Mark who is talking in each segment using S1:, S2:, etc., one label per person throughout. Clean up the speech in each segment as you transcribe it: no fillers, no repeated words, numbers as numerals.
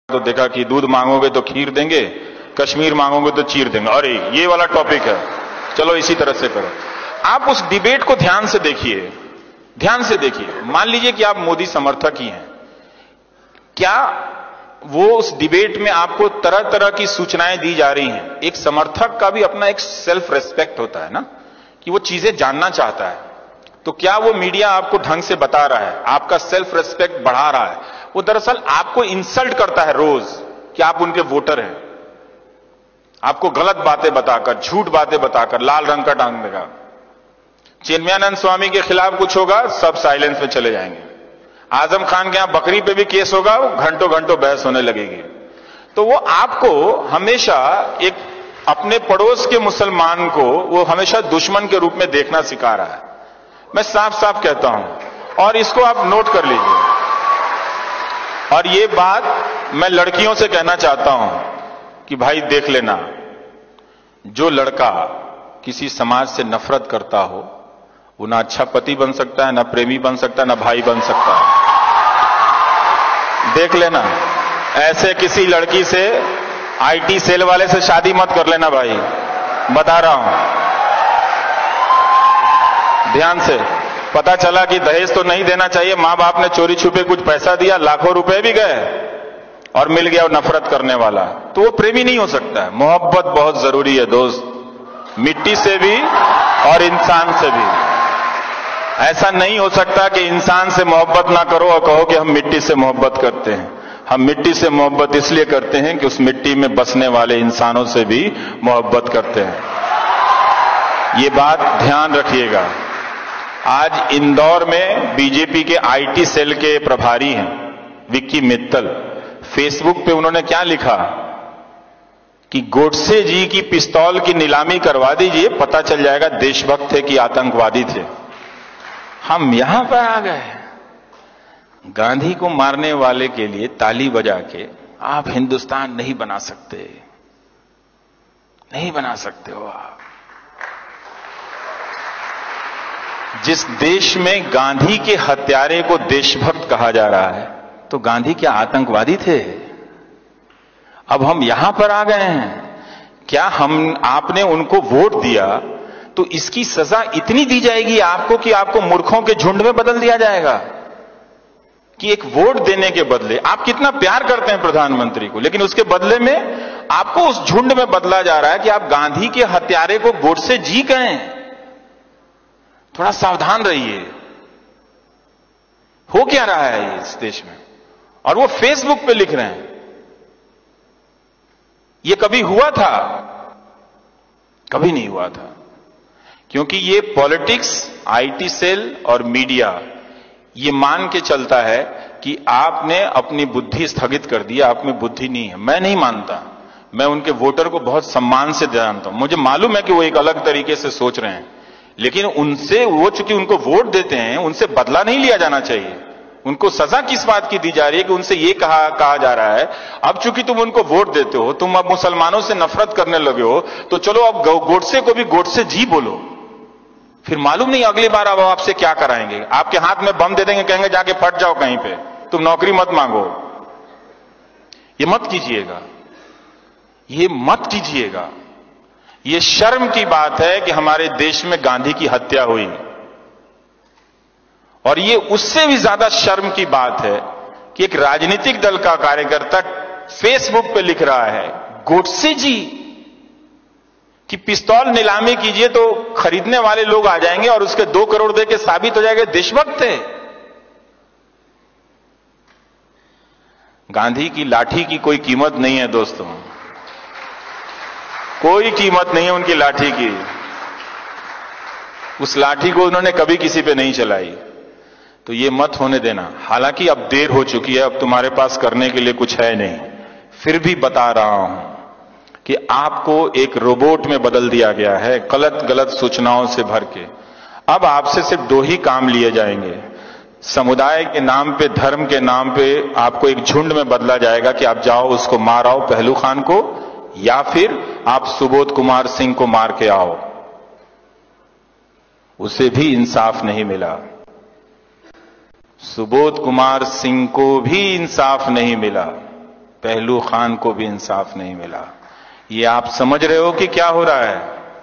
S1: तो देखा कि दूध मांगोगे तो खीर देंगे, कश्मीर मांगोगे तो चीर देंगे। अरे ये वाला टॉपिक है, चलो इसी तरह से करो। आप उस डिबेट को ध्यान से देखिए, ध्यान से देखिए। मान लीजिए कि आप मोदी समर्थक ही हैं, क्या वो उस डिबेट में आपको तरह तरह की सूचनाएं दी जा रही हैं? एक समर्थक का भी अपना एक सेल्फ रेस्पेक्ट होता है ना, कि वो चीजें जानना चाहता है। तो क्या वो मीडिया आपको ढंग से बता रहा है, आपका सेल्फ रेस्पेक्ट बढ़ा रहा है? वो दरअसल आपको इंसल्ट करता है रोज कि आप उनके वोटर हैं, आपको गलत बातें बताकर, झूठ बातें बताकर लाल रंग का टांग देगा। चिन्मयानंद स्वामी के खिलाफ कुछ होगा, सब साइलेंस में चले जाएंगे। आजम खान के यहां बकरी पे भी केस होगा, घंटों घंटों बहस होने लगेगी। तो वो आपको हमेशा एक अपने पड़ोस के मुसलमान को वो हमेशा दुश्मन के रूप में देखना सिखा रहा है। मैं साफ साफ कहता हूं, और इसको आप नोट कर लीजिए। और ये बात मैं लड़कियों से कहना चाहता हूं कि भाई देख लेना, जो लड़का किसी समाज से नफरत करता हो वो ना अच्छा पति बन सकता है, ना प्रेमी बन सकता है, ना भाई बन सकता है। देख लेना, ऐसे किसी लड़की से, आईटी सेल वाले से शादी मत कर लेना भाई, बता रहा हूं ध्यान से। पता चला कि दहेज तो नहीं देना चाहिए, मां बाप ने चोरी छुपे कुछ पैसा दिया, लाखों रुपए भी गए और मिल गया वो नफरत करने वाला, तो वो प्रेमी नहीं हो सकता है। मोहब्बत बहुत जरूरी है दोस्त, मिट्टी से भी और इंसान से भी। ऐसा नहीं हो सकता कि इंसान से मोहब्बत ना करो और कहो कि हम मिट्टी से मोहब्बत करते हैं। हम मिट्टी से मोहब्बत इसलिए करते हैं कि उस मिट्टी में बसने वाले इंसानों से भी मोहब्बत करते हैं। ये बात ध्यान रखिएगा। आज इंदौर में बीजेपी के आईटी सेल के प्रभारी हैं विक्की मित्तल, फेसबुक पे उन्होंने क्या लिखा कि गोडसे जी की पिस्तौल की नीलामी करवा दीजिए, पता चल जाएगा देशभक्त थे कि आतंकवादी थे। हम यहां पर आ गए, गांधी को मारने वाले के लिए ताली बजा के आप हिंदुस्तान नहीं बना सकते, नहीं बना सकते हो आप। जिस देश में गांधी के हत्यारे को देशभक्त कहा जा रहा है, तो गांधी क्या आतंकवादी थे? अब हम यहां पर आ गए हैं, क्या आपने उनको वोट दिया तो इसकी सजा इतनी दी जाएगी आपको कि आपको मूर्खों के झुंड में बदल दिया जाएगा? कि एक वोट देने के बदले, आप कितना प्यार करते हैं प्रधानमंत्री को, लेकिन उसके बदले में आपको उस झुंड में बदला जा रहा है कि आप गांधी के हत्यारे को गोडसे जी गए। थोड़ा सावधान रहिए, हो क्या रहा है इस देश में। और वो फेसबुक पे लिख रहे हैं, ये कभी हुआ था? कभी नहीं हुआ था। क्योंकि ये पॉलिटिक्स, आईटी सेल और मीडिया ये मान के चलता है कि आपने अपनी बुद्धि स्थगित कर दी, आप में बुद्धि नहीं है। मैं नहीं मानता, मैं उनके वोटर को बहुत सम्मान से जानता हूं, मुझे मालूम है कि वो एक अलग तरीके से सोच रहे हैं, लेकिन उनसे, वो चूंकि उनको वोट देते हैं, उनसे बदला नहीं लिया जाना चाहिए। उनको सजा किस बात की दी जा रही है कि उनसे ये कहा जा रहा है, अब चूंकि तुम उनको वोट देते हो, तुम अब मुसलमानों से नफरत करने लगे हो, तो चलो अब गोडसे को भी गोडसे जी बोलो। फिर मालूम नहीं अगली बार अब आपसे क्या कराएंगे, आपके हाथ में बम दे देंगे, कहेंगे जाके फट जाओ कहीं पे, तुम नौकरी मत मांगो। ये मत कीजिएगा, ये मत कीजिएगा। ये शर्म की बात है कि हमारे देश में गांधी की हत्या हुई, और ये उससे भी ज्यादा शर्म की बात है कि एक राजनीतिक दल का कार्यकर्ता फेसबुक पे लिख रहा है गोडसे जी कि पिस्तौल नीलामी कीजिए तो खरीदने वाले लोग आ जाएंगे और उसके 2 करोड़ दे के साबित हो जाएगा देशभक्त थे। गांधी की लाठी की कोई कीमत नहीं है दोस्तों, कोई कीमत नहीं है उनकी लाठी की। उस लाठी को उन्होंने कभी किसी पे नहीं चलाई, तो ये मत होने देना। हालांकि अब देर हो चुकी है, अब तुम्हारे पास करने के लिए कुछ है नहीं, फिर भी बता रहा हूं कि आपको एक रोबोट में बदल दिया गया है, गलत गलत सूचनाओं से भर के। अब आपसे सिर्फ 2 ही काम लिए जाएंगे, समुदाय के नाम पे, धर्म के नाम पे आपको एक झुंड में बदला जाएगा कि आप जाओ उसको मार आओ, पहलू खान को, या फिर आप सुबोध कुमार सिंह को मार के आओ। उसे भी इंसाफ नहीं मिला, सुबोध कुमार सिंह को भी इंसाफ नहीं मिला। पहलू खान को भी इंसाफ नहीं मिला। ये आप समझ रहे हो कि क्या हो रहा है?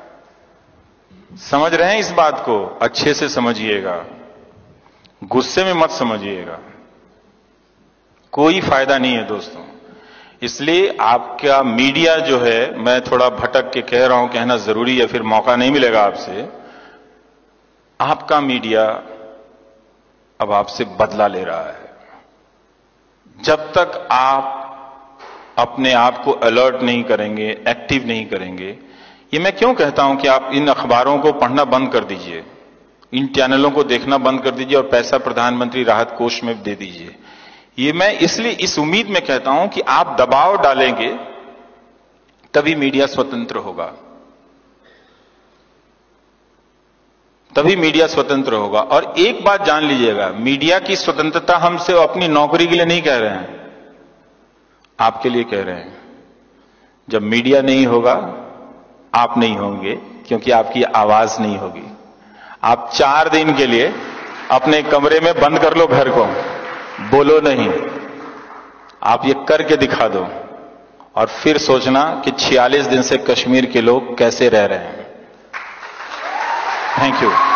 S1: समझ रहे हैं इस बात को? अच्छे से समझिएगा, गुस्से में मत समझिएगा, कोई फायदा नहीं है दोस्तों। इसलिए आपका मीडिया जो है, मैं थोड़ा भटक के कह रहा हूं, कहना जरूरी है, फिर मौका नहीं मिलेगा आपसे। आपका मीडिया अब आपसे बदला ले रहा है। जब तक आप अपने आप को अलर्ट नहीं करेंगे, एक्टिव नहीं करेंगे, ये मैं क्यों कहता हूं कि आप इन अखबारों को पढ़ना बंद कर दीजिए, इन चैनलों को देखना बंद कर दीजिए और पैसा प्रधानमंत्री राहत कोष में दे दीजिए। ये मैं इसलिए इस उम्मीद में कहता हूं कि आप दबाव डालेंगे तभी मीडिया स्वतंत्र होगा, तभी मीडिया स्वतंत्र होगा। और एक बात जान लीजिएगा, मीडिया की स्वतंत्रता हमसे अपनी नौकरी के लिए नहीं कह रहे हैं, आपके लिए कह रहे हैं। जब मीडिया नहीं होगा, आप नहीं होंगे, क्योंकि आपकी आवाज नहीं होगी। आप 4 दिन के लिए अपने कमरे में बंद कर लो घर को, बोलो नहीं। आप ये करके दिखा दो और फिर सोचना कि 46 दिन से कश्मीर के लोग कैसे रह रहे हैं। Thank you.